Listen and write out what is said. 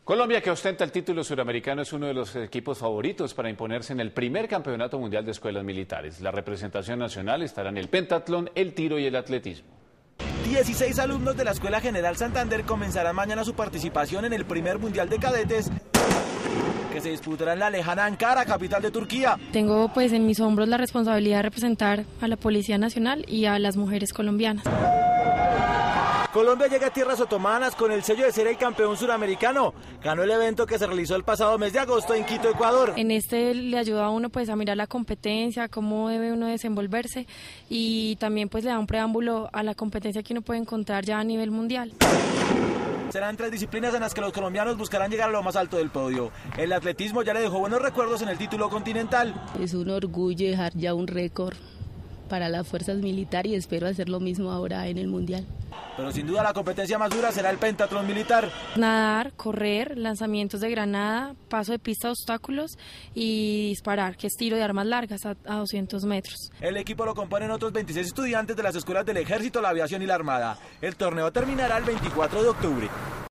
Colombia, que ostenta el título suramericano, es uno de los equipos favoritos para imponerse en el primer campeonato mundial de escuelas militares. La representación nacional estará en el pentatlón, el tiro y el atletismo. 16 alumnos de la Escuela General Santander comenzarán mañana su participación en el primer mundial de cadetes que se disputará en la lejana Ankara, capital de Turquía. Tengo pues en mis hombros la responsabilidad de representar a la Policía Nacional y a las mujeres colombianas. Colombia llega a tierras otomanas con el sello de ser el campeón suramericano. Ganó el evento que se realizó el pasado mes de agosto en Quito, Ecuador. En este le ayuda a uno pues a mirar la competencia, cómo debe uno desenvolverse, y también pues le da un preámbulo a la competencia que uno puede encontrar ya a nivel mundial. Serán 3 disciplinas en las que los colombianos buscarán llegar a lo más alto del podio. El atletismo ya le dejó buenos recuerdos en el título continental. Es un orgullo dejar ya un récord para las fuerzas militares y espero hacer lo mismo ahora en el mundial. Pero sin duda la competencia más dura será el pentatlón militar. Nadar, correr, lanzamientos de granada, paso de pista de obstáculos y disparar, que es tiro de armas largas a 200 metros. El equipo lo componen otros 26 estudiantes de las escuelas del Ejército, la Aviación y la Armada. El torneo terminará el 24 de octubre.